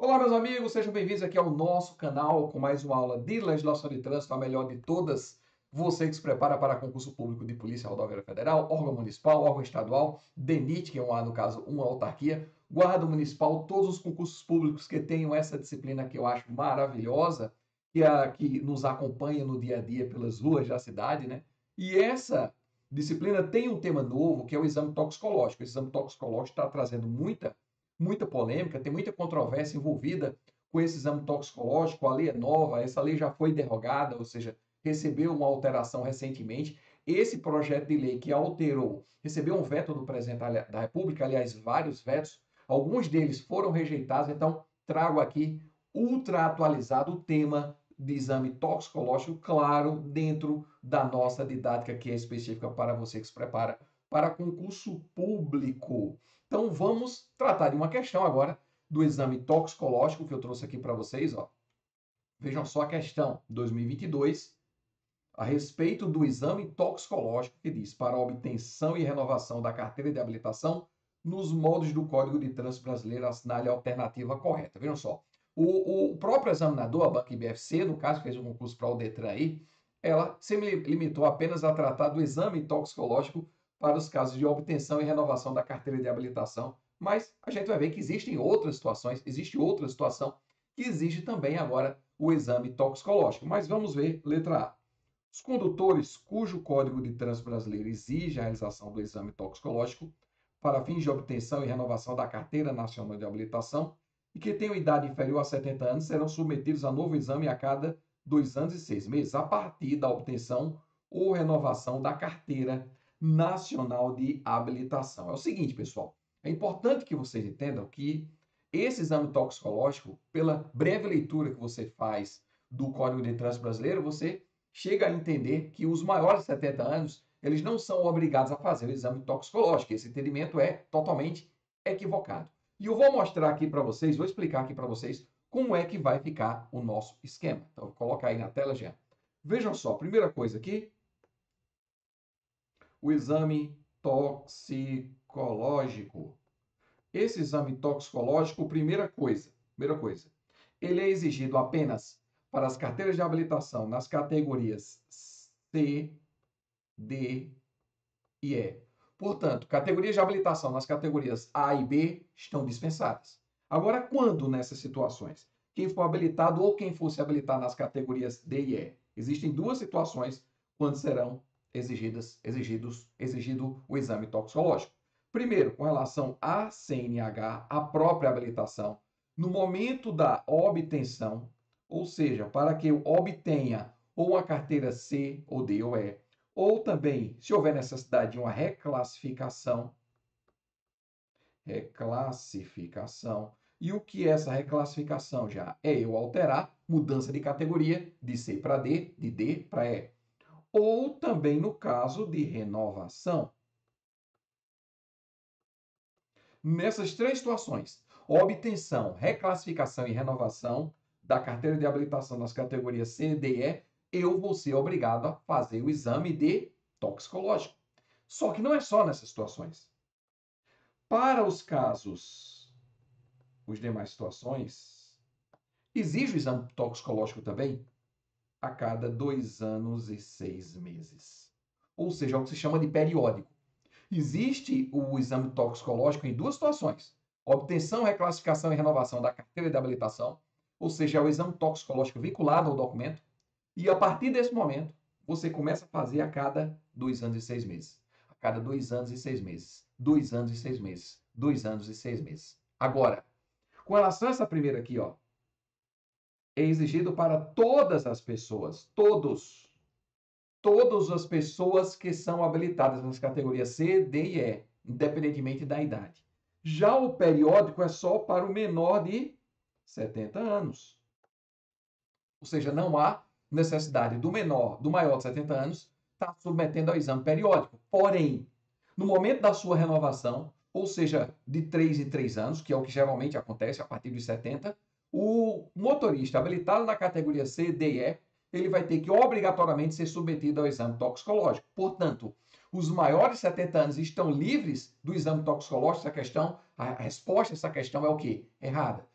Olá, meus amigos, sejam bem-vindos aqui ao nosso canal com mais uma aula de legislação de trânsito, a melhor de todas. Você que se prepara para concurso público de Polícia Rodoviária Federal, órgão municipal, órgão estadual, DENIT, que é no caso uma autarquia, Guarda Municipal, todos os concursos públicos que tenham essa disciplina que eu acho maravilhosa, que nos acompanha no dia a dia pelas ruas da cidade, né? E essa disciplina tem um tema novo, que é o exame toxicológico. O exame toxicológico está trazendo muita polêmica, tem muita controvérsia envolvida com esse exame toxicológico. A lei é nova, essa lei já foi derrogada, ou seja, recebeu uma alteração recentemente. Esse projeto de lei que alterou, recebeu um veto do presidente da República, aliás, vários vetos, alguns deles foram rejeitados, então trago aqui ultra atualizado o tema de exame toxicológico, claro, dentro da nossa didática que é específica para você que se prepara para concurso público. Então vamos tratar de uma questão agora do exame toxicológico que eu trouxe aqui para vocês. Ó. Vejam só a questão 2022 a respeito do exame toxicológico que diz para obtenção e renovação da carteira de habilitação nos modos do Código de Trânsito Brasileiro, assinale a alternativa correta. Vejam só, o próprio examinador, a banca IBFC, no caso, que fez um concurso para o Detran aí, ela se limitou apenas a tratar do exame toxicológico para os casos de obtenção e renovação da carteira de habilitação, mas a gente vai ver que existem outras situações, existe outra situação que exige também agora o exame toxicológico. Mas vamos ver, letra A. Os condutores cujo Código de Trânsito Brasileiro exige a realização do exame toxicológico para fins de obtenção e renovação da Carteira Nacional de Habilitação e que tenham idade inferior a 70 anos serão submetidos a novo exame a cada 2 anos e 6 meses, a partir da obtenção ou renovação da Carteira Nacional de Habilitação. É o seguinte, pessoal, é importante que vocês entendam que esse exame toxicológico, pela breve leitura que você faz do Código de Trânsito Brasileiro, você chega a entender que os maiores de 70 anos, eles não são obrigados a fazer o exame toxicológico. Esse entendimento é totalmente equivocado. E eu vou mostrar aqui para vocês, vou explicar aqui para vocês como é que vai ficar o nosso esquema. Então, vou colocar aí na tela já. Vejam só, primeira coisa aqui, o exame toxicológico. Esse exame toxicológico, primeira coisa, ele é exigido apenas para as carteiras de habilitação nas categorias C, D e E. Portanto, categorias de habilitação nas categorias A e B estão dispensadas. Agora, quando nessas situações? Quem for habilitado ou quem fosse habilitar nas categorias D e E? Existem duas situações quando serão exigido o exame toxicológico. Primeiro, com relação à CNH, a própria habilitação, no momento da obtenção, ou seja, para que eu obtenha ou uma carteira C, ou D, ou E, ou também, se houver necessidade de uma reclassificação, e o que é essa reclassificação já? É eu alterar, mudança de categoria, de C para D, de D para E. Ou também no caso de renovação. Nessas três situações, obtenção, reclassificação e renovação da carteira de habilitação nas categorias C, D e E, eu vou ser obrigado a fazer o exame de toxicológico. Só que não é só nessas situações. Para os casos, as demais situações, exige o exame toxicológico também a cada 2 anos e 6 meses. Ou seja, é o que se chama de periódico. Existe o exame toxicológico em duas situações: obtenção, reclassificação e renovação da carteira de habilitação, ou seja, é o exame toxicológico vinculado ao documento, e a partir desse momento, você começa a fazer a cada 2 anos e 6 meses. A cada 2 anos e 6 meses. 2 anos e 6 meses. 2 anos e 6 meses. Agora, com relação a essa primeira aqui, ó, é exigido para todas as pessoas, todas as pessoas que são habilitadas nas categorias C, D e E, independentemente da idade. Já o periódico é só para o menor de 70 anos. Ou seja, não há necessidade do maior de 70 anos, estar submetendo ao exame periódico. Porém, no momento da sua renovação, ou seja, de 3 em 3 anos, que é o que geralmente acontece a partir dos 70, o motorista habilitado na categoria C, D e E, ele vai ter que obrigatoriamente ser submetido ao exame toxicológico. Portanto, os maiores de 70 anos estão livres do exame toxicológico? Essa questão, a resposta a essa questão é o quê? Errada.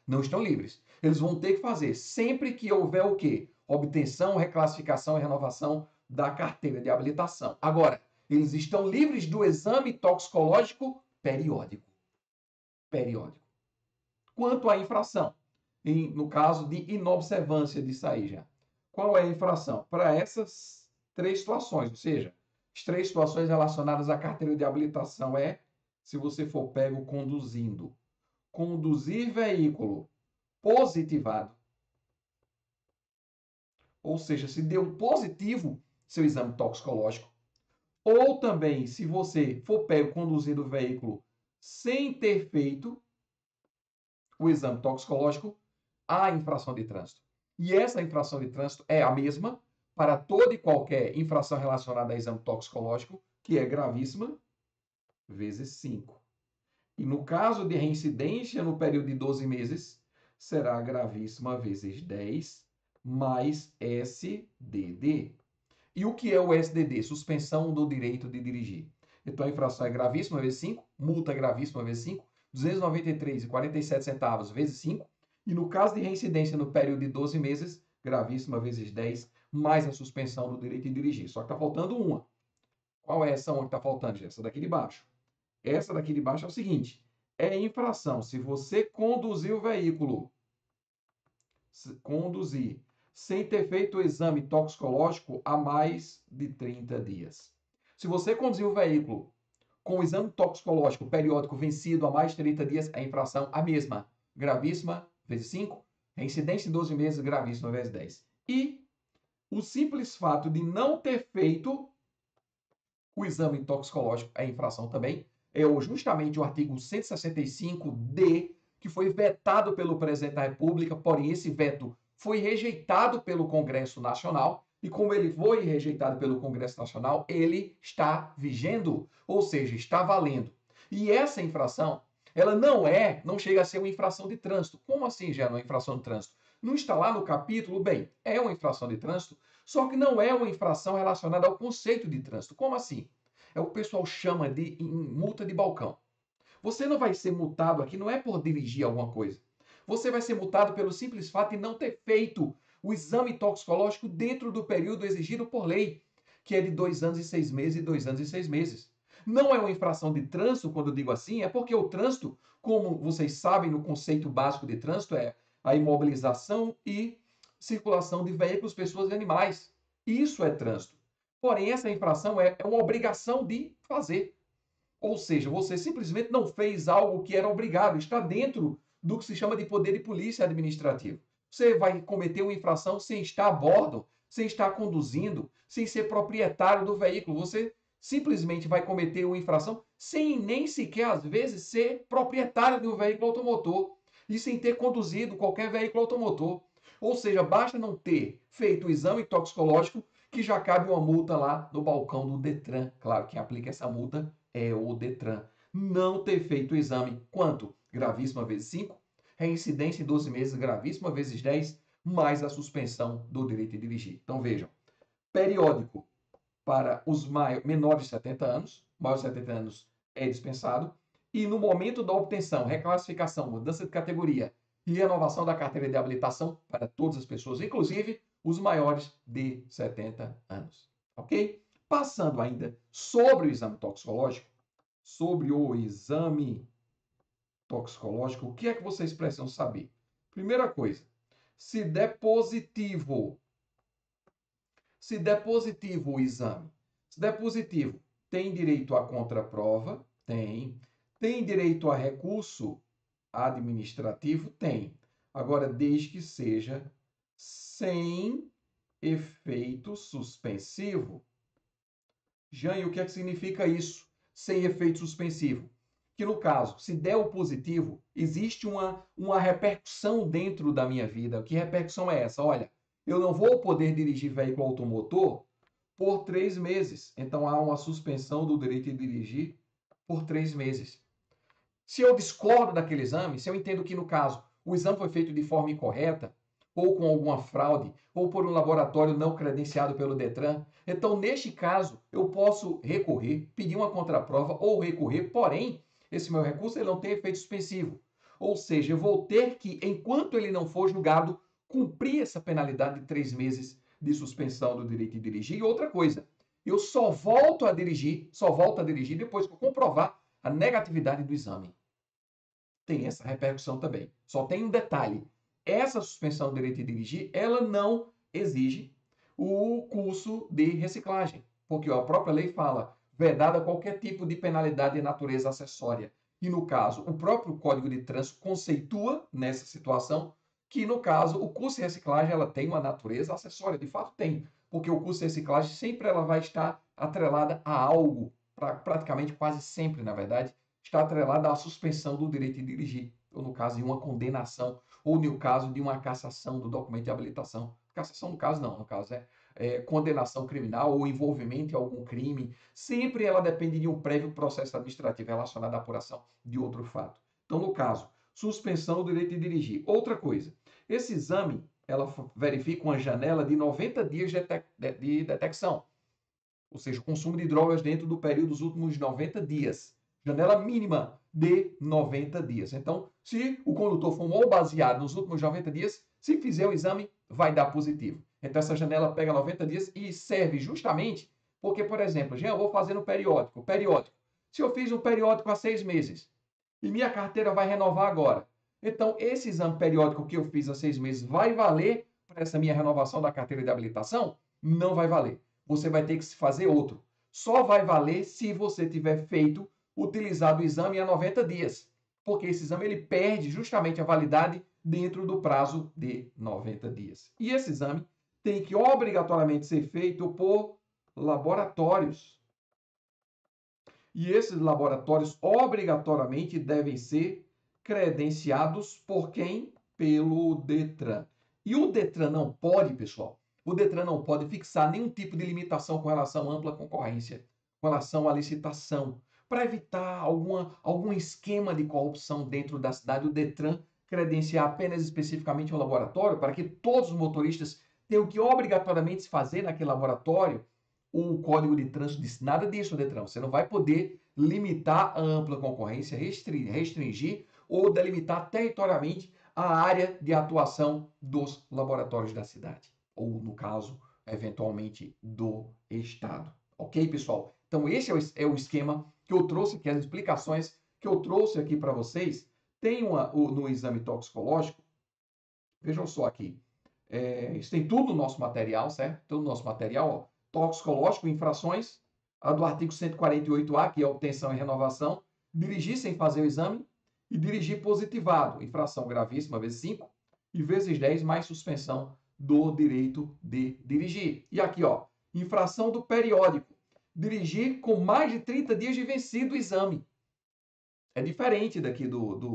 Não estão livres. Eles vão ter que fazer sempre que houver o quê? Obtenção, reclassificação e renovação da carteira de habilitação. Agora, eles estão livres do exame toxicológico periódico. Periódico. Quanto à infração, no caso de inobservância disso aí já. Qual é a infração? Para essas três situações, ou seja, as três situações relacionadas à carteira de habilitação é se você for pego conduzindo. Conduzir veículo positivado, ou seja, se deu positivo seu exame toxicológico, ou também se você for pego conduzindo o veículo sem ter feito o exame toxicológico, há infração de trânsito. E essa infração de trânsito é a mesma para toda e qualquer infração relacionada a exame toxicológico, que é gravíssima, vezes 5. E no caso de reincidência no período de 12 meses, será gravíssima vezes 10 mais SDD. E o que é o SDD? Suspensão do direito de dirigir. Então a infração é gravíssima vezes 5, multa gravíssima vezes 5, R$ 293,47 vezes 5. E no caso de reincidência no período de 12 meses, gravíssima vezes 10, mais a suspensão do direito de dirigir. Só que está faltando uma. Qual é essa uma que está faltando? Essa daqui de baixo. Essa daqui de baixo é o seguinte: é infração se você conduzir o veículo, conduzir, sem ter feito o exame toxicológico há mais de 30 dias. Se você conduzir o veículo com o exame toxicológico periódico vencido há mais de 30 dias, a infração a mesma. Gravíssima, vezes 5. Reincidência em 12 meses, gravíssima, vezes 10. E o simples fato de não ter feito o exame toxicológico é infração também. É justamente o artigo 165D, que foi vetado pelo presidente da República, porém esse veto foi rejeitado pelo Congresso Nacional, e como ele foi rejeitado pelo Congresso Nacional, ele está vigendo, ou seja, está valendo. E essa infração, ela não chega a ser uma infração de trânsito. Como assim já não é infração de trânsito? Não está lá no capítulo? Bem, é uma infração de trânsito, só que não é uma infração relacionada ao conceito de trânsito. Como assim? É o que o pessoal chama de multa de balcão. Você não vai ser multado aqui, não é por dirigir alguma coisa. Você vai ser multado pelo simples fato de não ter feito o exame toxicológico dentro do período exigido por lei, que é de 2 anos e 6 meses e 2 anos e 6 meses. Não é uma infração de trânsito, quando eu digo assim, é porque o trânsito, como vocês sabem no conceito básico de trânsito, é a imobilização e circulação de veículos, pessoas e animais. Isso é trânsito. Porém, essa infração é uma obrigação de fazer. Ou seja, você simplesmente não fez algo que era obrigado, está dentro do que se chama de poder de polícia administrativo. Você vai cometer uma infração sem estar a bordo, sem estar conduzindo, sem ser proprietário do veículo. Você simplesmente vai cometer uma infração sem nem sequer, às vezes, ser proprietário de um veículo automotor e sem ter conduzido qualquer veículo automotor. Ou seja, basta não ter feito o exame toxicológico que já cabe uma multa lá no balcão do Detran. Claro, quem aplica essa multa é o Detran. Não ter feito o exame, quanto? Gravíssima vezes 5, reincidência em 12 meses, gravíssima vezes 10, mais a suspensão do direito de dirigir. Então vejam, periódico para os menores de 70 anos, maiores de 70 anos é dispensado, e no momento da obtenção, reclassificação, mudança de categoria e renovação da carteira de habilitação para todas as pessoas, inclusive os maiores de 70 anos. Ok? Passando ainda sobre o exame toxicológico, o que é que vocês precisam saber? Primeira coisa, se der positivo o exame, se der positivo, tem direito à contraprova? Tem. Tem direito a recurso administrativo? Tem. Agora, desde que seja sem efeito suspensivo. Jânio, o que é que significa isso? Sem efeito suspensivo. Que no caso, se der o positivo, existe uma repercussão dentro da minha vida. Que repercussão é essa? Olha, eu não vou poder dirigir veículo automotor por 3 meses. Então há uma suspensão do direito de dirigir por 3 meses. Se eu discordo daquele exame, se eu entendo que, no caso, o exame foi feito de forma incorreta, ou com alguma fraude, ou por um laboratório não credenciado pelo Detran, então, neste caso, eu posso recorrer, pedir uma contraprova ou recorrer, porém, esse meu recurso ele não tem efeito suspensivo. Ou seja, eu vou ter que, enquanto ele não for julgado, cumprir essa penalidade de 3 meses de suspensão do direito de dirigir. E outra coisa, eu só volto a dirigir depois que eu comprovar a negatividade do exame. Tem essa repercussão também. Só tem um detalhe. Essa suspensão do direito de dirigir, ela não exige o curso de reciclagem, porque a própria lei fala vedada qualquer tipo de penalidade de natureza acessória. E no caso, o próprio Código de Trânsito conceitua nessa situação que, no caso, o curso de reciclagem ela tem uma natureza acessória, de fato tem, porque o curso de reciclagem sempre ela vai estar atrelada a algo, praticamente quase sempre, na verdade, está atrelada à suspensão do direito de dirigir, ou no caso de uma condenação, ou no caso de uma cassação do documento de habilitação. Cassação, no caso, não, no caso é condenação criminal ou envolvimento em algum crime. Sempre ela depende de um prévio processo administrativo relacionado à apuração de outro fato. Então, no caso, suspensão do direito de dirigir. Outra coisa, esse exame, ela verifica uma janela de 90 dias de detecção, ou seja, o consumo de drogas dentro do período dos últimos 90 dias. Janela mínima de 90 dias. Então, se o condutor fumou baseado nos últimos 90 dias, se fizer o exame, vai dar positivo. Então, essa janela pega 90 dias e serve justamente porque, por exemplo, eu vou fazer no periódico. Periódico. Se eu fiz um periódico há 6 meses e minha carteira vai renovar agora, então esse exame periódico que eu fiz há 6 meses vai valer para essa minha renovação da carteira de habilitação? Não vai valer. Você vai ter que se fazer outro. Só vai valer se você tiver utilizado o exame há 90 dias, porque esse exame ele perde justamente a validade dentro do prazo de 90 dias. E esse exame tem que obrigatoriamente ser feito por laboratórios. E esses laboratórios obrigatoriamente devem ser credenciados por quem? Pelo Detran. E o Detran não pode, pessoal, o Detran não pode fixar nenhum tipo de limitação com relação à ampla concorrência, com relação à licitação, para evitar algum esquema de corrupção dentro da cidade. O Detran credenciar apenas especificamente um laboratório para que todos os motoristas tenham que obrigatoriamente se fazer naquele laboratório. O Código de Trânsito diz nada disso, Detran. Você não vai poder limitar a ampla concorrência, restringir ou delimitar territorialmente a área de atuação dos laboratórios da cidade, ou no caso, eventualmente, do Estado. Ok, pessoal? Então, esse é o esquema que eu trouxe aqui, as explicações que eu trouxe aqui para vocês. Tem no exame toxicológico, vejam só aqui, isso tem tudo no nosso material, certo? Tudo no nosso material, ó. Toxicológico, infrações, a do artigo 148A, que é a obtenção e renovação, dirigir sem fazer o exame e dirigir positivado, infração gravíssima, vezes 5, e vezes 10, mais suspensão do direito de dirigir. E aqui, ó, infração do periódico, dirigir com mais de 30 dias de vencido o exame. É diferente daqui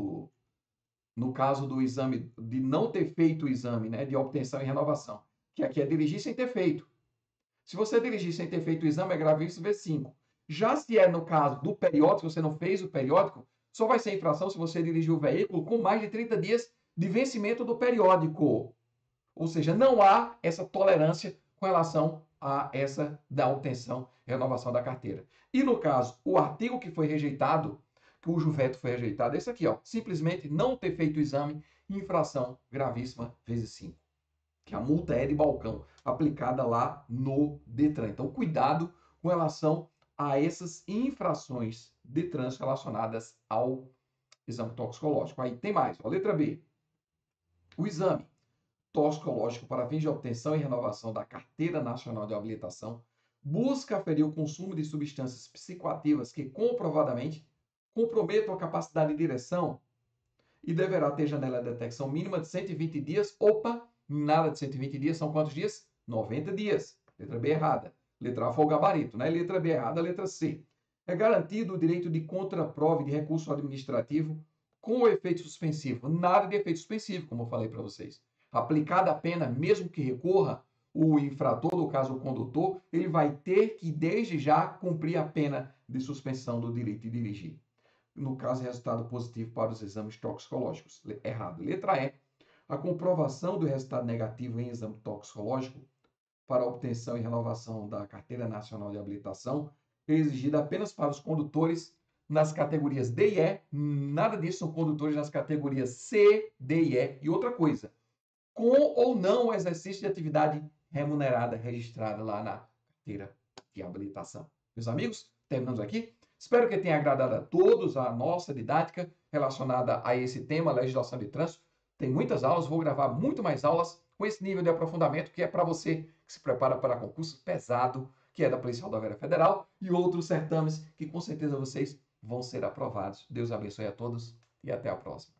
no caso do exame, de não ter feito o exame, né, de obtenção e renovação, que aqui é dirigir sem ter feito. Se você dirigir sem ter feito o exame, é gravíssimo vezes 5. Já se é no caso do periódico, se você não fez o periódico, só vai ser infração se você dirigir o veículo com mais de 30 dias de vencimento do periódico. Ou seja, não há essa tolerância com relação a essa da obtenção e renovação da carteira. E no caso, o artigo que foi rejeitado, cujo veto foi rejeitado, é esse aqui, ó, simplesmente não ter feito o exame, infração gravíssima vezes 5. Que a multa é de balcão, aplicada lá no Detran. Então, cuidado com relação a essas infrações de trânsito relacionadas ao exame toxicológico. Aí tem mais, ó, letra B. O exame toxicológico para fins de obtenção e renovação da Carteira Nacional de Habilitação busca aferir o consumo de substâncias psicoativas que comprovadamente comprometam a capacidade de direção e deverá ter janela de detecção mínima de 120 dias. Opa, nada de 120 dias, são quantos dias? 90 dias. Letra B errada. Letra A foi o gabarito, né? Letra B errada, letra C. É garantido o direito de contraprova e de recurso administrativo com o efeito suspensivo. Nada de efeito suspensivo, como eu falei para vocês. Aplicada a pena, mesmo que recorra, o infrator, no caso o condutor, ele vai ter que, desde já, cumprir a pena de suspensão do direito de dirigir. No caso, resultado positivo para os exames toxicológicos. Errado. Letra E. A comprovação do resultado negativo em exame toxicológico para obtenção e renovação da Carteira Nacional de Habilitação é exigida apenas para os condutores nas categorias D e E, nada disso, são condutores nas categorias C, D e E. E outra coisa, com ou não o exercício de atividade remunerada registrada lá na carteira de habilitação. Meus amigos, terminamos aqui. Espero que tenha agradado a todos a nossa didática relacionada a esse tema, legislação de trânsito. Tem muitas aulas, vou gravar muito mais aulas com esse nível de aprofundamento que é para você que se prepara para concurso pesado, que é da Polícia Rodoviária Federal, e outros certames que com certeza vocês vão ser aprovados. Deus abençoe a todos e até a próxima.